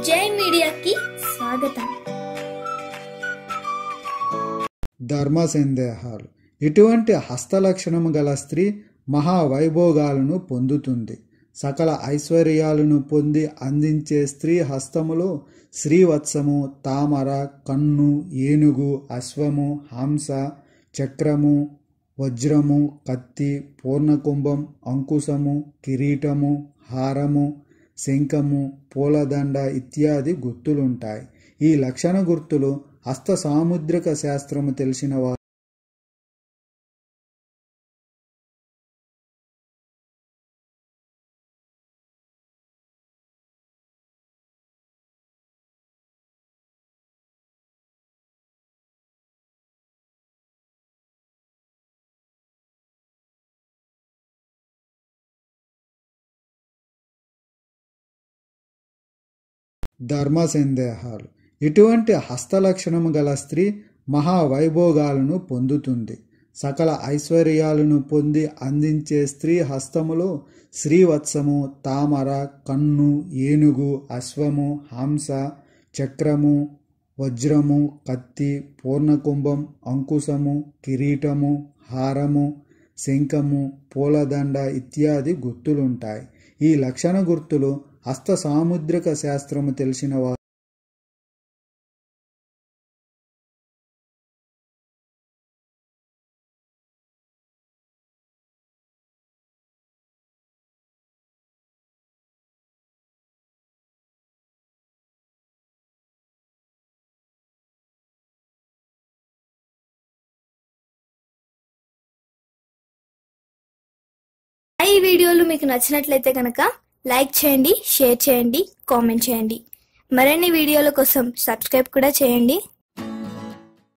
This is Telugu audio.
జై మీడియాకి స్వాగతం. ధర్మ సందేహాలు. ఇటువంటి హస్తలక్షణము గల స్త్రీ మహావైభోగాలను పొందుతుంది. సకల ఐశ్వర్యాలను పొంది అందించే స్త్రీ హస్తములో శ్రీవత్సము, తామర, కన్ను, ఏనుగు, అశ్వము, హంస, చక్రము, వజ్రము, కత్తి, పూర్ణకుంభం, అంకుశము, కిరీటము, హారము, శంఖము, పూలదండ ఇత్యాది గుర్తులుంటాయి. ఈ లక్షణ గుర్తులు హస్త సాముద్రిక శాస్త్రము తెలిసిన వారు ధర్మ సందేహాలు. ఇటువంటి హస్తలక్షణము గల స్త్రీ మహావైభోగాలను పొందుతుంది. సకల ఐశ్వర్యాలను పొంది అందించే స్త్రీ హస్తములో శ్రీవత్సము, తామర, కన్ను, ఏనుగు, అశ్వము, హంస, చక్రము, వజ్రము, కత్తి, పూర్ణకుంభం, అంకుశము, కిరీటము, హారము, శంఖము, పూలదండ ఇత్యాది గుర్తులుంటాయి. ఈ లక్షణ గుర్తులు హస్త సాముద్రిక శాస్త్రము తెలిసిన వారు ఈ వీడియోలు మీకు నచ్చినట్లయితే కనుక లైక్ చేయండి, షేర్ చేయండి, కామెంట్ చేయండి. మరిన్ని వీడియోల కోసం సబ్స్క్రైబ్ కూడా చేయండి.